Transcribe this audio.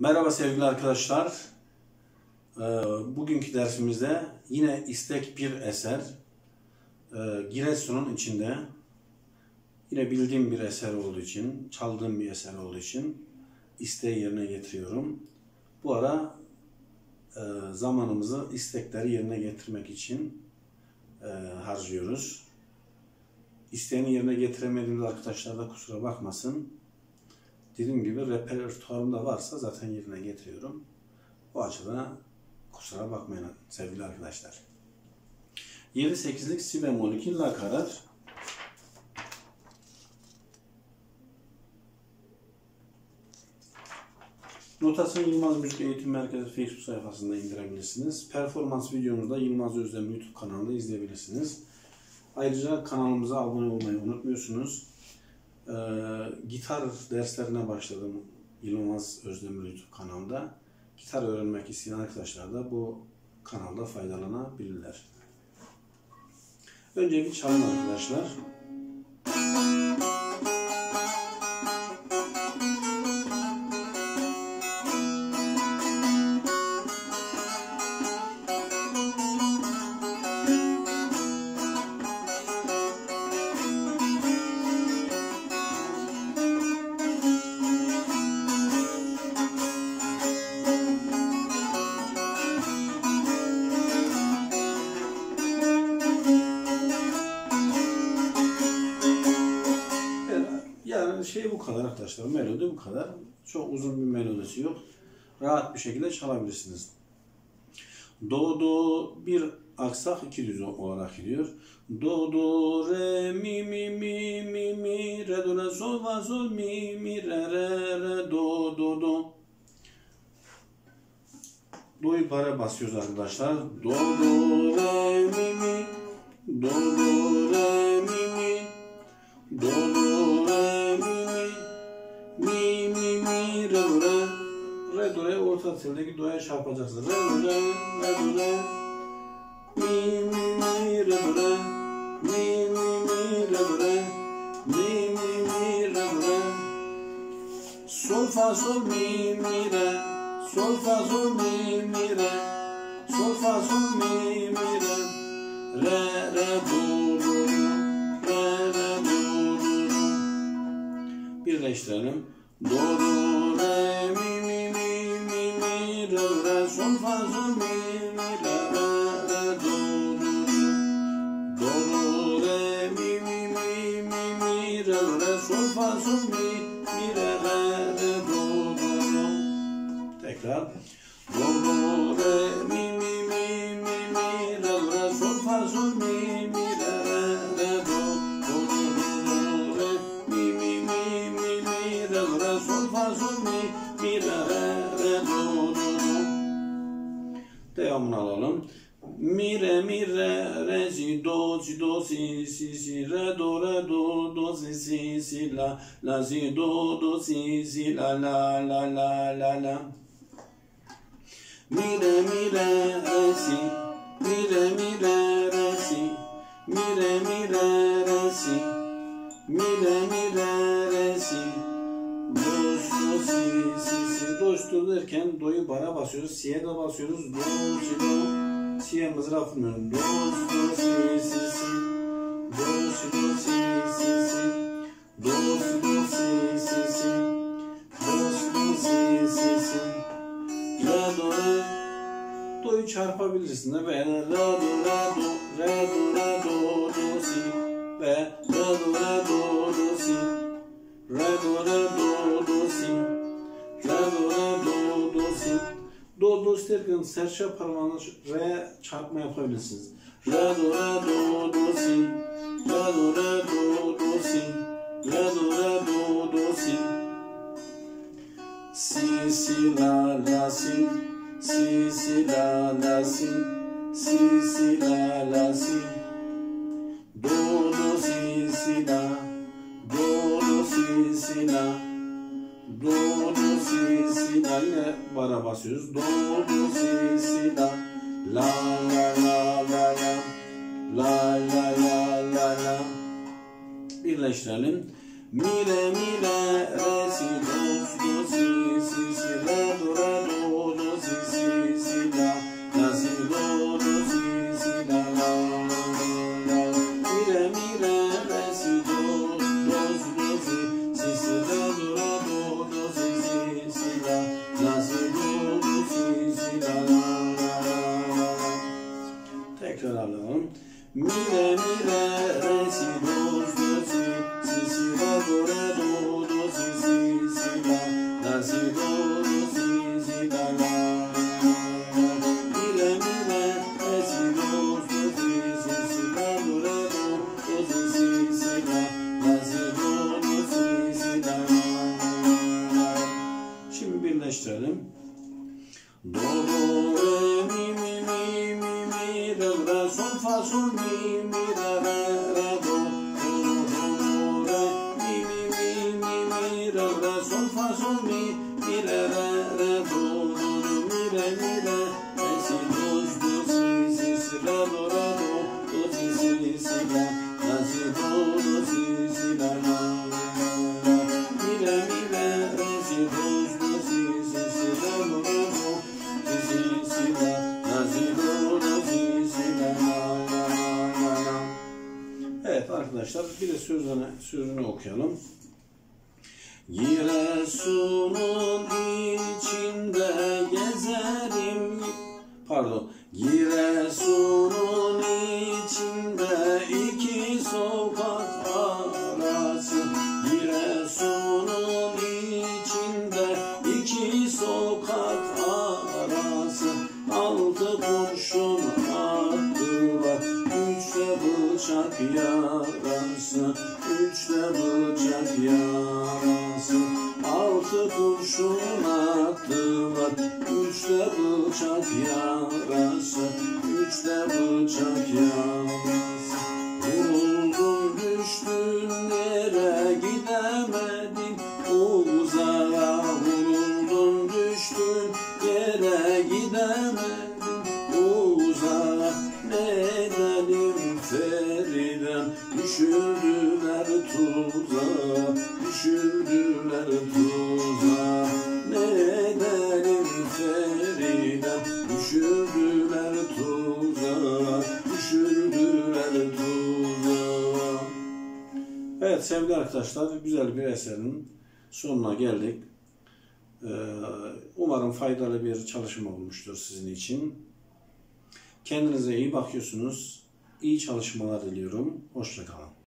Merhaba sevgili arkadaşlar. Bugünkü dersimizde yine istek bir eser. Giresun'un içinde. Yine bildiğim bir eser olduğu için, çaldığım bir eser olduğu için isteği yerine getiriyorum. Bu ara zamanımızı istekleri yerine getirmek için harcıyoruz. İsteğini yerine getiremediğimiz arkadaşlar da kusura bakmasın. Dediğim gibi repertuarımda varsa zaten yerine getiriyorum. O açıdan kusura bakmayın sevgili arkadaşlar. 7-8'lik si bemol 2 la karar. Notasını Yılmaz Müzik Eğitim Merkezi Facebook sayfasında indirebilirsiniz. Performans videomuzu da Yılmaz Özdemir YouTube kanalında izleyebilirsiniz. Ayrıca kanalımıza abone olmayı unutmuyorsunuz. Gitar derslerine başladım Yılmaz Özdemir YouTube kanalında. Gitar öğrenmek isteyen arkadaşlar da bu kanalda faydalanabilirler. Önce bir çalın arkadaşlar. Bu kadar arkadaşlar. Melodi bu kadar. Çok uzun bir melodisi yok. Rahat bir şekilde çalabilirsiniz. Do, do, bir aksak iki düz olarak gidiyor. Do, do, re, mi, mi, mi, mi, mi, re, do, re, sol, fa, sol, mi, mi, re, re, re, do, do, do. Do'yu bara basıyoruz arkadaşlar. Do, do, re, mi, mi, do, do, re, mi, mi, do, do, re, mi, mi, mi, mi, re, do, re. Re, do, re orta teldeki do'ya çarpacaksınız. Re, do, re, re, do, re. Mi, mi, mi, re, do, re. Mi, mi, mi, re, do, re. Mi, mi, mi, re, do, re. Sol, fa, sol, mi, mi, re. Sol, fa, sol, mi, mi, re. Sol, fa, sol, mi, mi, re. Re, re, do, do, re, re, do, do. Birleştirelim. Do, do, re, mi, mi, mi, mi, mi, re, re, sol, fa, sol, mi, mi, re, re, do, do. Do, do, re, mi, mi, mi, mi, mi, re, re, sol, fa, sol, mi, mi, re, re, do, do. Tekrar. Do, do, re, mi, mi, mi, mi, mi, re, re, sol, fa, sol, mi, mi, re, re, do, do, do, re, mi, mi, mi, mi, mi, re, re, sol, fa, sol, mi, mi, re, re, do, do. Devamını alalım. Mi, re, si, do, si, re, do, si, la, si, do, si, la. Mi, re, si, mi, re, si, mi, re, si, re, si, do, si, do, üstü derken do'yu bara basıyoruz, si'ye de basıyoruz, do, si, do, si'ye mızraf vurmuyorum, do, si, do, si, do, si, do, si, do, si, re, do, re, do'yu çarpabilirsin ve re, do, si ve re, do, si, re, do, si, do isterken serçe parmağını re çarpma yapabilirsiniz. Re, do, si, re, do, si, re, do, si, si, la, si, si, la, si, si, la, si, do, si, la, do, si, la, do, si, la, yine bara basıyoruz. Do, si, la, la. Birleştirelim. Mi, re, si, do, si, re, do, si, do, si, si, la, la. Mi, re, si, do, si, si, si, la, do, re, do, si, si, la, la, si, do, si, si, la, la. Şimdi birleştirelim. Do, do, re, mi, mi, mi, mi, mi, re, re, sol, fa, sol, mi, mi, re, re, re, do, do, do, re, mi, mi, mi, mi, mi, re, re, sol, fa, sol, mi, mi, re, re, re, do, do, mi, re, re, si, do, si, si, si, re, do, re, do, si, si, si, la, la, si, do, si, si, la, la, mi, re, si, do, si, si, si, re, do, re, do, si, si, la, la, si, do, si, si, la, la, la, la, la. Evet arkadaşlar, bir de sözünü okuyalım. Giresun'un içinde gezerim, pardon, Giresun'un içinde iki sokak arası, Giresun'un içinde iki sokak arası, 6 kurşun attılar, 3'te bıçak yarası, 3'te bıçak yarası, 6 kurşun attılar, 3'te bıçak yarası, 3'te bıçak yarası. Vuruldum düştüm yere, gidemedim uzağa, vuruldum düştüm yere, gidemedim uzağa. Ne edelim Feridem, düşürdüler tuzağa, düşürdüler tuzağa. Ne edelim Feridem, düşürdüler tuzağa, düşürdüler tuzağa. Evet sevgili arkadaşlar, güzel bir eserin sonuna geldik. Umarım faydalı bir çalışma olmuştur sizin için. Kendinize iyi bakıyorsunuz. İyi çalışmalar diliyorum. Hoşça kalın.